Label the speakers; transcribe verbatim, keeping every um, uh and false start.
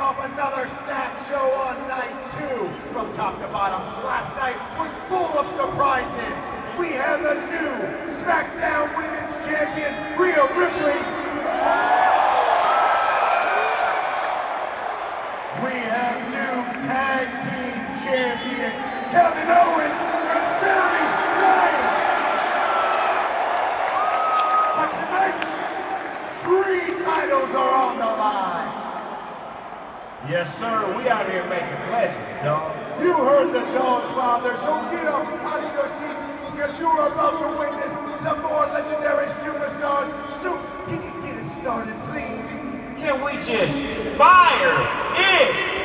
Speaker 1: off another stacked show on night two. From top to bottom, last night was full of surprises. We have the new SmackDown Women's Champion, Rhea Ripley. We have new Tag Team Champions, Kevin Owens and Sami Zayn. But tonight, three titles are on the line.
Speaker 2: Yes, sir. We out here making pledges, dog.
Speaker 1: You heard the dog, Father, so get up out of your seats because you're about to witness some more legendary superstars. Snoop, can you get us started, please?
Speaker 2: Can we just fire it